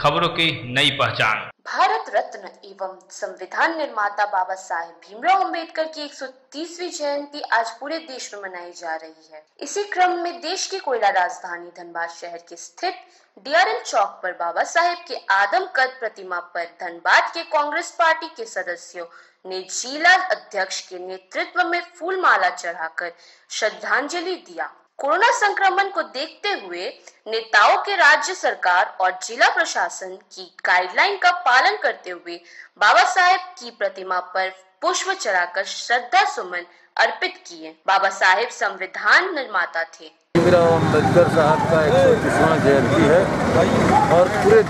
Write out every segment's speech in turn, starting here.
खबरों की नई पहचान। भारत रत्न एवं संविधान निर्माता बाबा साहेब भीमराव अंबेडकर की 130वीं जयंती आज पूरे देश में मनाई जा रही है। इसी क्रम में देश की कोयला राजधानी धनबाद शहर के स्थित डीआरएम चौक पर बाबा साहेब के आदमकद प्रतिमा पर धनबाद के कांग्रेस पार्टी के सदस्यों ने जिला अध्यक्ष के नेतृत्व में फूल माला चढ़ाकर श्रद्धांजलि दिया। कोरोना संक्रमण को देखते हुए नेताओं के राज्य सरकार और जिला प्रशासन की गाइडलाइन का पालन करते हुए बाबा साहेब की प्रतिमा पर पुष्प चढ़ाकर श्रद्धा सुमन अर्पित किए। बाबा साहेब संविधान निर्माता थे। भीमराव अंबेडकर साहब का 130वां जयंती है और पूरे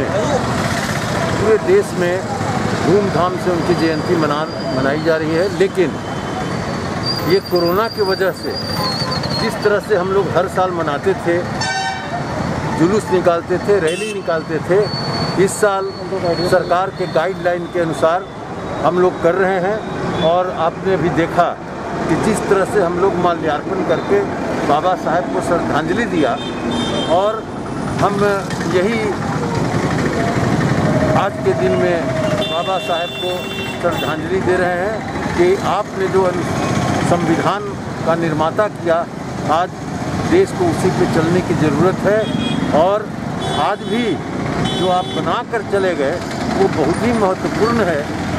देश में धूमधाम से उनकी जयंती मनाई जा रही है। लेकिन ये कोरोना की वजह से जिस तरह से हम लोग हर साल मनाते थे, जुलूस निकालते थे, रैली निकालते थे, इस साल सरकार के गाइडलाइन के अनुसार हम लोग कर रहे हैं। और आपने भी देखा कि जिस तरह से हम लोग माल्यार्पण करके बाबा साहेब को श्रद्धांजलि दिया, और हम यही आज के दिन में बाबा साहेब को श्रद्धांजलि दे रहे हैं कि आपने जो संविधान का निर्माता किया, आज देश को उसी पे चलने की ज़रूरत है। और आज भी जो आप बना कर चले गए वो बहुत ही महत्वपूर्ण है।